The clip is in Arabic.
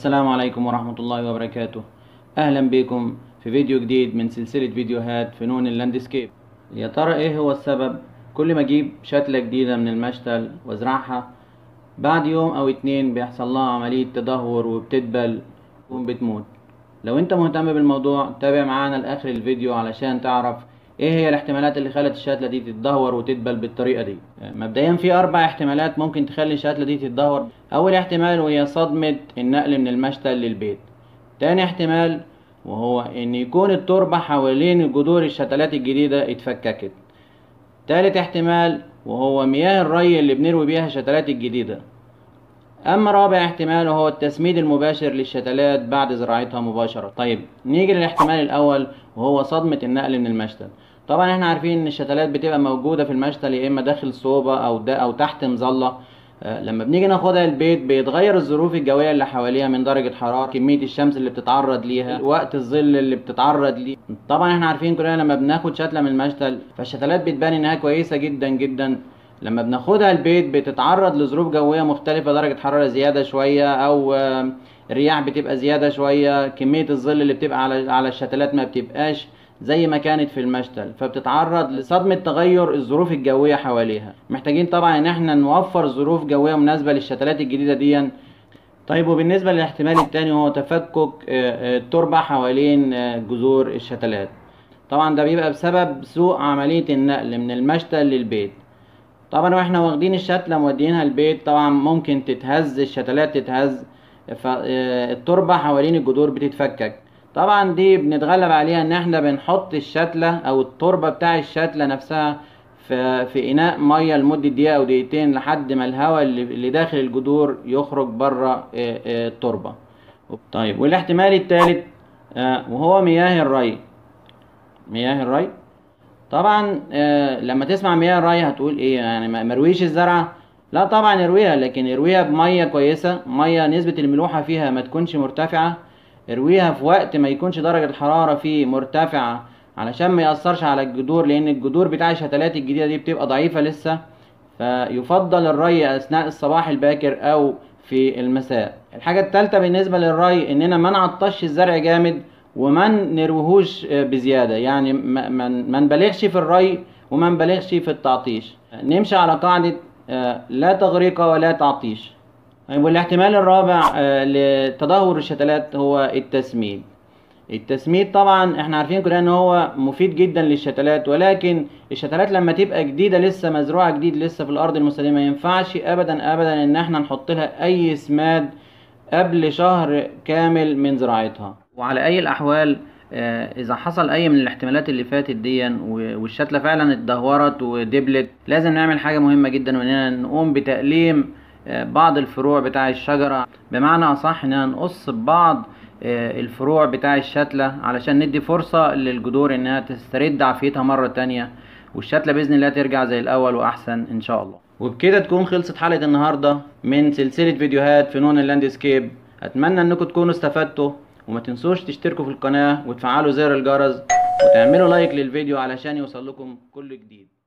السلام عليكم ورحمة الله وبركاته. أهلا بكم في فيديو جديد من سلسلة فيديوهات فنون اللاندسكيب. يا ترى إيه هو السبب كل ما أجيب شتلة جديدة من المشتل وأزرعها بعد يوم أو اتنين بيحصل لها عملية تدهور وبتدبل وبتموت؟ لو أنت مهتم بالموضوع تابع معانا لآخر الفيديو علشان تعرف ايه هي الاحتمالات اللي خلت الشتلة دي تتدهور وتدبل بالطريقة دي. مبدئيا في 4 احتمالات ممكن تخلي الشتلة دي تتدهور. اول احتمال وهي صدمة النقل من المشتل للبيت. تاني احتمال وهو ان يكون التربة حوالين جذور الشتلات الجديدة اتفككت. تالت احتمال وهو مياه الري اللي بنروي بيها الشتلات الجديدة. اما رابع احتمال وهو التسميد المباشر للشتلات بعد زراعتها مباشرة. طيب نيجي للاحتمال الاول وهو صدمة النقل من المشتل. طبعا احنا عارفين ان الشتلات بتبقى موجودة في المشتل يا اما داخل صوبة او تحت مظلة. لما بنيجي ناخدها البيت بيتغير الظروف الجوية اللي حواليها من درجة حرارة، كمية الشمس اللي بتتعرض ليها، وقت الظل اللي بتتعرض ليه. طبعا احنا عارفين كلنا لما بناخد شتلة من المشتل فالشتلات بتبان انها كويسة جدا جدا. لما بناخدها البيت بتتعرض لظروف جوية مختلفة، درجة حرارة زيادة شوية او الرياح بتبقى زيادة شوية، كمية الظل اللي بتبقى على الشتلات ما بتبقاش زي ما كانت في المشتل، فبتتعرض لصدمة تغير الظروف الجوية حواليها. محتاجين طبعا ان احنا نوفر ظروف جوية مناسبة للشتلات الجديدة دي. طيب وبالنسبة للاحتمال التاني وهو تفكك التربة حوالين جذور الشتلات. طبعا ده بيبقى بسبب سوء عملية النقل من المشتل للبيت. طبعا واحنا واخدين الشتلة مودينها البيت طبعا ممكن تتهز، الشتلات تتهز، فالتربة حوالين الجذور بتتفكك. طبعا دي بنتغلب عليها ان احنا بنحط الشتلة او التربة بتاع الشتلة نفسها في اناء مية لمدة دقيقة او دقيقتين لحد ما الهواء اللي داخل الجذور يخرج بره التربة. طيب والاحتمال الثالث وهو مياه الري. مياه الري طبعا لما تسمع مياه الري هتقول ايه؟ يعني مرويش الزرعة؟ لا طبعا ارويها، لكن ارويها بمية كويسة، مية نسبة الملوحة فيها ما تكونش مرتفعة. ارويها في وقت ما يكونش درجة الحرارة فيه مرتفعة علشان ما يأثرش على الجذور، لان الجذور بتاع الشتلات الجديدة دي بتبقى ضعيفة لسه، فيفضل الري اثناء الصباح الباكر او في المساء. الحاجة الثالثة بالنسبة للري اننا ما نعطش الزرع جامد وما نروهوش بزيادة، يعني ما نبالغش في الري وما نبالغش في التعطيش، نمشي على قاعدة لا تغريق ولا تعطيش. والاحتمال الرابع لتدهور الشتلات هو التسميد. التسميد طبعا احنا عارفين كلنا ان هو مفيد جدا للشتلات، ولكن الشتلات لما تبقى جديدة لسه مزروعة جديد لسه في الارض المستديمة ما ينفعش ابدا ابدا ان احنا نحط لها اي سماد قبل شهر كامل من زراعتها. وعلى اي الاحوال اذا حصل اي من الاحتمالات اللي فاتت دي والشتلة فعلا اتدهورت ودبلت، لازم نعمل حاجة مهمة جدا واننا نقوم بتقليم بعض الفروع بتاع الشجرة، بمعنى اصح اننا نقص بعض الفروع بتاع الشتلة علشان ندي فرصة للجذور انها تسترد عافيتها مرة تانية، والشتلة باذن الله ترجع زي الاول واحسن ان شاء الله. وبكده تكون خلصت حلقة النهاردة من سلسلة فيديوهات فنون اللاندسكيب. اتمنى انكم تكونوا استفدتوا، وما تنسوش تشتركوا في القناة وتفعلوا زر الجرس وتعملوا لايك للفيديو علشان يوصل لكم كل جديد.